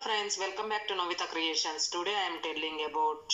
friends, welcome back to Novita Creations. Today I am telling about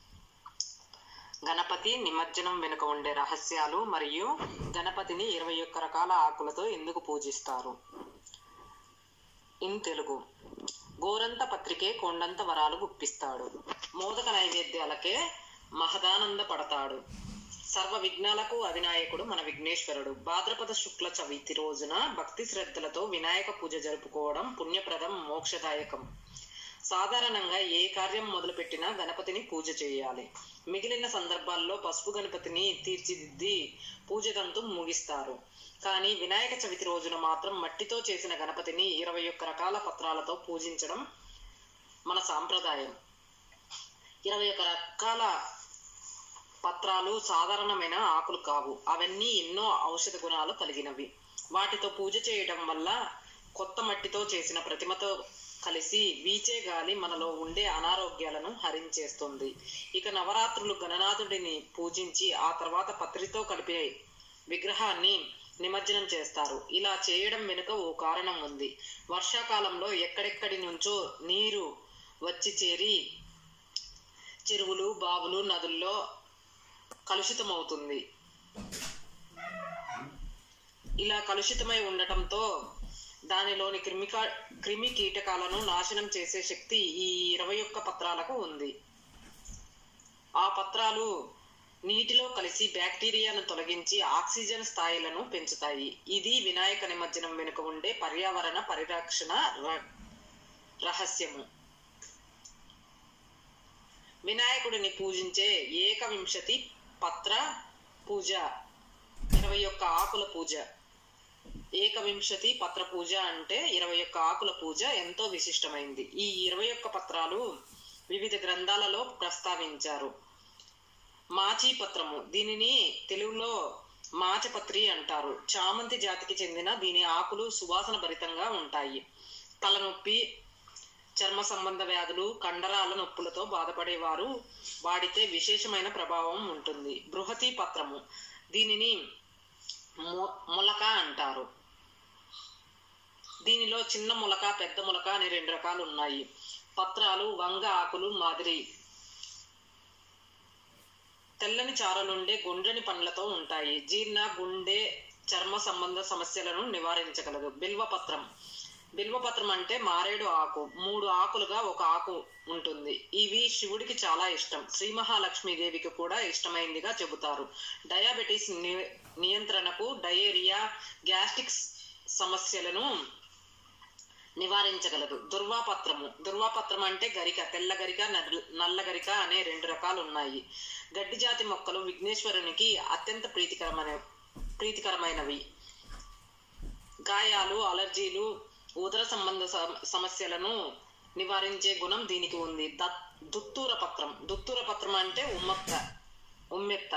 Ganapati నిమజ్జనం వెనుక ఉండే రహస్యాలు మరియు గణపతిని 21 రకాల ఆకులతో ఎందుకు పూజిస్తారు. ఇన్ తెలుగు. గోరంత పత్రికే కొండంత వరాలు గుప్పిస్తాడు, మోదక నైవేద్యాలకే మహదానంద పడతాడు, సర్వ విఘ్నాలకు అధినాయకుడు మన విఘ్నేశ్వరుడు. భాద్రపద శుక్ల చవితి రోజున భక్తి శ్రద్ధలతో వినాయక పూజ జరుపుకోవడం పుణ్యప్రదం, మోక్షదాయకం. సాధారణంగా ఏ కార్యం మొదలుపెట్టినా గణపతిని పూజ చేయాలి. మిగిలిన సందర్భాల్లో పసుపు గణపతిని తీర్చిదిద్ది పూజతంతు ముగిస్తారు. కానీ వినాయక చవితి రోజున మాత్రం మట్టితో చేసిన గణపతిని 21 రకాల పత్రాలతో పూజించడం మన సాంప్రదాయం. 21 రకాల పత్రాలు సాధారణమైన ఆకులు కావు. అవన్నీ ఎన్నో ఔషధ గుణాలు కలిగినవి. వాటితో పూజ చేయడం వల్ల కొత్త మట్టితో చేసిన ప్రతిమతో కలిసి వీచే గాలి మనలో ఉండే అనారోగ్యాలను హరించేస్తుంది. ఇక నవరాత్రులు గణనాథుడిని పూజించి ఆ తర్వాత పత్రితో కలిపే విగ్రహాన్ని నిమజ్జనం చేస్తారు. ఇలా చేయడం వెనుక ఓ కారణం ఉంది. వర్షాకాలంలో ఎక్కడెక్కడి నుంచో నీరు వచ్చి చేరి చెరువులు, బావులు, నదుల్లో కలుషితమవుతుంది. ఇలా కలుషితమై ఉండటంతో దానిలోని క్రిమి కీటకాలను నాశనం చేసే శక్తి ఈ 21 పత్రాలకు ఉంది. ఆ పత్రాలు నీటిలో కలిసి బ్యాక్టీరియాను తొలగించి ఆక్సిజన్ స్థాయిలను పెంచుతాయి. ఇది వినాయక నిమజ్జనం వెనుక ఉండే పర్యావరణ పరిరక్షణ రహస్యము. వినాయకుడిని పూజించే 21 పత్ర పూజ, 21 ఆకుల పూజ. 21 పత్ర పూజ అంటే 21 ఆకుల పూజ ఎంతో విశిష్టమైంది. ఈ 21 పత్రాలు వివిధ గ్రంథాలలో ప్రస్తావించారు. మాచి పత్రము, దీనిని తెలుగులో మాచపత్రి అంటారు. చామంతి జాతికి చెందిన దీని ఆకులు సువాసన భరితంగా ఉంటాయి. తలనొప్పి, చర్మ సంబంధ వ్యాధులు, కండరాల నొప్పులతో బాధపడేవారు వాడితే విశేషమైన ప్రభావం ఉంటుంది. బృహతి పత్రము, దీనిని మొలక అంటారు. దీనిలో చిన్న మొలక, పెద్ద మొలక అనే 2 రకాలు ఉన్నాయి. పత్రాలు వంగ ఆకులు మాదిరి తెల్లని చారలుండే గుండ్రని పండ్లతో ఉంటాయి. జీర్ణ, గుండె, చర్మ సంబంధ సమస్యలను నివారించగలదు. బిల్వపత్రం, బిల్వపత్రం అంటే మారేడు ఆకు. 3 ఆకులుగా ఒక ఆకు ఉంటుంది. ఇవి శివుడికి చాలా ఇష్టం. శ్రీ మహాలక్ష్మీదేవికి కూడా ఇష్టమైందిగా చెబుతారు. డయాబెటీస్ నియంత్రణకు, డయేరియా, గ్యాస్ట్రిక్ సమస్యలను నివారించగలదు. దుర్వాపత్రము, దుర్వాపత్రం అంటే గరిక. తెల్ల గరిక, నల్ల గరిక అనే 2 రకాలు ఉన్నాయి. గడ్డి జాతి మొక్కలు విఘ్నేశ్వరునికి అత్యంత ప్రీతికరమైనవి. గాయాలు, అలర్జీలు, ఉదర సంబంధ సమస్యలను నివారించే గుణం దీనికి ఉంది. దుత్తూర పత్రం, దుత్తూర పత్రం అంటే ఉమ్మెత్త.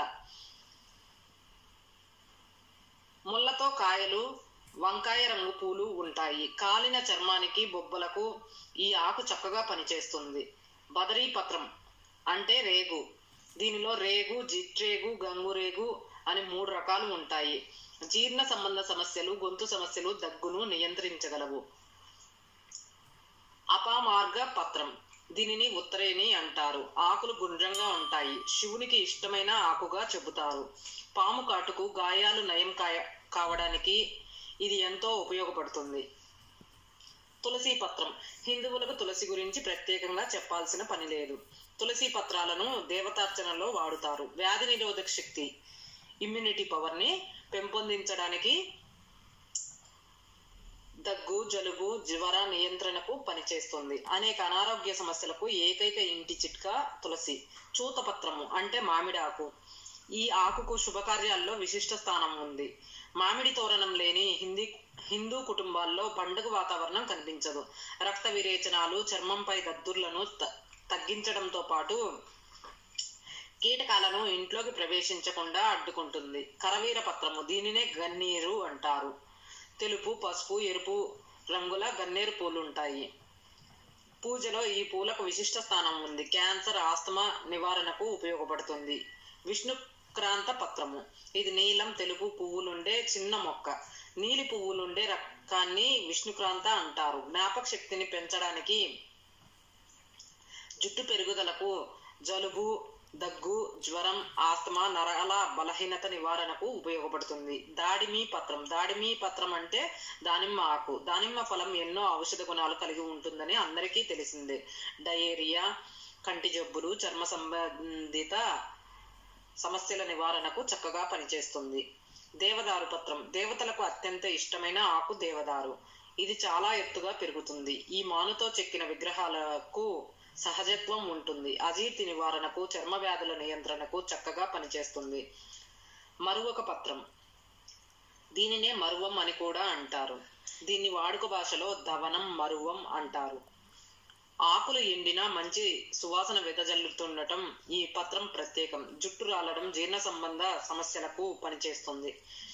ముళ్ళతో కాయలు, వంకాయ రంగు పూలు ఉంటాయి. కాలిన చర్మానికి, బొబ్బలకు ఈ ఆకు చక్కగా పనిచేస్తుంది. బదరీ పత్రం అంటే రేగు. దీనిలో రేగు, జిట్రేగు, గంగురేగు అని 3 రకాలు ఉంటాయి. జీర్ణ సంబంధ సమస్యలు, గొంతు సమస్యలు, దగ్గును నియంత్రించగలవు. అపమార్గ పత్రం, దీనిని ఉత్తరేణి అంటారు. ఆకులు గుండ్రంగా ఉంటాయి. శివునికి ఇష్టమైన ఆకుగా చెబుతారు. పాము కాటుకు, గాయాలు నయం కావడానికి ఇది ఎంతో ఉపయోగపడుతుంది. తులసి పత్రం, హిందువులకు తులసి గురించి ప్రత్యేకంగా చెప్పాల్సిన పని లేదు. తులసి పత్రాలను దేవతార్చనలో వాడుతారు. వ్యాధి నిరోధక శక్తి, ఇమ్యూనిటీ పవర్ ని పెంపొందించడానికి, దగ్గు, జలుబు, జ్వర నియంత్రణకు పనిచేస్తుంది. అనేక అనారోగ్య సమస్యలకు ఏకైక ఇంటి చిట్కా తులసి. చూతపత్రము అంటే మామిడి ఆకు. ఈ ఆకుకు శుభకార్యాల్లో విశిష్ట స్థానం ఉంది. మామిడి తోరణం లేని హిందూ కుటుంబాల్లో పండుగ వాతావరణం కనిపించదు. రక్త విరేచనాలు, చర్మంపై దద్దుర్లను తగ్గించడంతో పాటు కీటకాలను ఇంట్లోకి ప్రవేశించకుండా అడ్డుకుంటుంది. కరవీర పత్రము, దీనినే గన్నీరు అంటారు. తెలుపు, పసుపు, ఎరుపు రంగుల గన్నేరు పూలు ఉంటాయి. పూజలో ఈ పూలకు విశిష్ట స్థానం ఉంది. క్యాన్సర్, ఆస్తమా నివారణకు ఉపయోగపడుతుంది. విష్ణుక్రాంత పత్రము, ఇది నీలం, తెలుపు పువ్వులుండే చిన్న మొక్క. నీలి పువ్వులుండే రకాన్ని విష్ణుక్రాంత అంటారు. జ్ఞాపక శక్తిని పెంచడానికి జుట్టు పెరుగుదలకు, జలుబు, దగ్గు, జ్వరం, ఆస్తమా, నరాల బలహీనత నివారణకు ఉపయోగపడుతుంది. దాడిమి పత్రం అంటే దానిమ్మ ఆకు. దానిమ్మ ఫలం ఎన్నో ఔషధ గుణాలు కలిగి ఉంటుందని అందరికీ తెలిసిందే. డయేరియా, కంటి జబ్బులు, చర్మ సంబంధిత సమస్యల నివారణకు చక్కగా పనిచేస్తుంది. దేవదారు పత్రం దేవతలకు అత్యంత ఇష్టమైన ఆకు దేవదారు. ఇది చాలా ఎత్తుగా పెరుగుతుంది. ఈ మానుతో చెక్కిన విగ్రహాలకు సహజత్వం ఉంటుంది. అజీర్తి నివారణకు, చర్మ వ్యాధుల నియంత్రణకు చక్కగా పనిచేస్తుంది. మరువక పత్రం దీనినే మరువం అని కూడా అంటారు. దీన్ని వాడుక భాషలో దవనం, మరువం అంటారు. ఆకులు ఎండిన మంచి సువాసన వెదజల్లుతుండటం ఈ పత్రం ప్రత్యేకం. జుట్టు రాలడం, జీర్ణ సంబంధ సమస్యలకు పనిచేస్తుంది.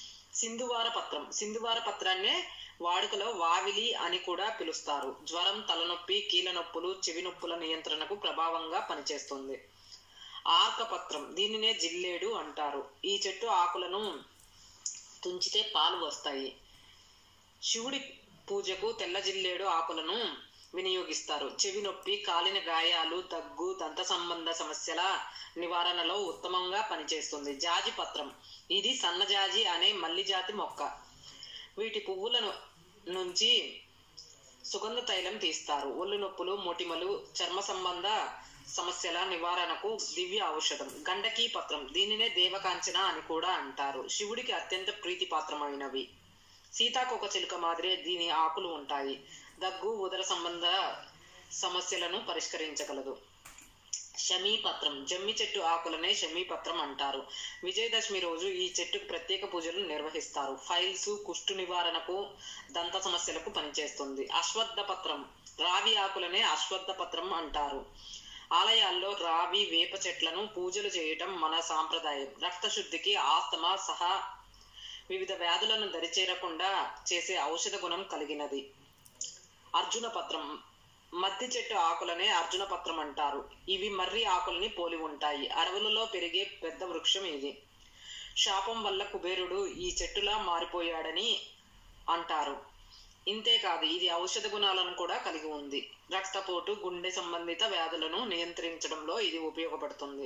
సింధువార పత్రాన్నే వాడుకలో వావిలి అని కూడా పిలుస్తారు. జ్వరం, తలనొప్పి, కీళ్ళ నొప్పులు, చెవి నొప్పుల నియంత్రణకు ప్రభావంగా పనిచేస్తుంది. ఆర్కపత్రం దీనినే జిల్లేడు అంటారు. ఈ చెట్టు ఆకులను తుంచితే పాలు వస్తాయి. శివుడి పూజకు తెల్ల జిల్లేడు ఆకులను వినియోగిస్తారు. చెవి నొప్పి, కాలిన గాయాలు, దగ్గు, దంత సంబంధ సమస్యల నివారణలో ఉత్తమంగా పనిచేస్తుంది. జాజి పత్రం ఇది సన్నజాజి అనే మల్లి జాతి మొక్క. వీటి పువ్వుల నుంచి సుగంధ తైలం తీస్తారు. ఒళ్ళు నొప్పులు, మొటిమలు, చర్మ సంబంధ సమస్యల నివారణకు దివ్య ఔషధం. గండకీ పత్రం దీనినే దేవకాంచన అని కూడా అంటారు. శివుడికి అత్యంత ప్రీతిపాత్రమైనవి. సీతాకోక చిలుక మాదిరే దీని ఆకులు ఉంటాయి. దగ్గు, ఉదర సంబంధ సమస్యలను పరిష్కరించగలదు. శమీపత్రం జమ్మి చెట్టు ఆకులనే శమీపత్రం అంటారు. విజయదశమి రోజు ఈ చెట్టుకు ప్రత్యేక పూజలు నిర్వహిస్తారు. ఫైల్స్, కుష్టు నివారణకు, దంత సమస్యలకు పనిచేస్తుంది. అశ్వత్థ పత్రం రావి ఆకులనే అశ్వత్థ పత్రం అంటారు. ఆలయాల్లో రావి, వేప చెట్లను పూజలు చేయటం మన సాంప్రదాయం. రక్తశుద్ధికి, ఆస్తమా సహా వివిధ వ్యాధులను దరిచేరకుండా చేసే ఔషధ గుణం కలిగినది. అర్జున పత్రం మద్ది చెట్టు ఆకులనే అర్జున పత్రం అంటారు. ఇవి మర్రి ఆకులని పోలి ఉంటాయి. అడవులలో పెరిగే పెద్ద వృక్షం ఇది. శాపం వల్ల కుబేరుడు ఈ చెట్టులా మారిపోయాడని అంటారు. ఇంతేకాదు ఇది ఔషధ గుణాలను కూడా కలిగి ఉంది. రక్తపోటు, గుండె సంబంధిత వ్యాధులను నియంత్రించడంలో ఇది ఉపయోగపడుతుంది.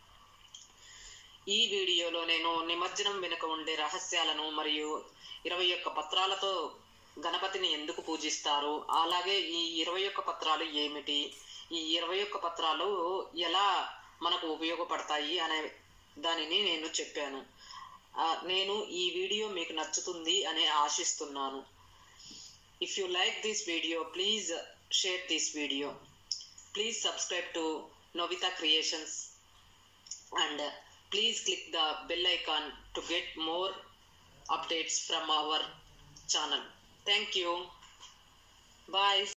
ఈ వీడియోలో నేను నిమజ్జనం వెనుక ఉండే రహస్యాలను మరియు 21 పత్రాలతో గణపతిని ఎందుకు పూజిస్తారు, అలాగే ఈ 21 పత్రాలు ఏమిటి, ఈ 21 పత్రాలు ఎలా మనకు ఉపయోగపడతాయి అనే దానిని నేను చెప్పాను. నేను ఈ వీడియో మీకు నచ్చుతుంది అని ఆశిస్తున్నాను. If you like this video, please share this video. Please subscribe to Novitha creations and please click the bell icon to get more updates from our channel. Thank you. Bye.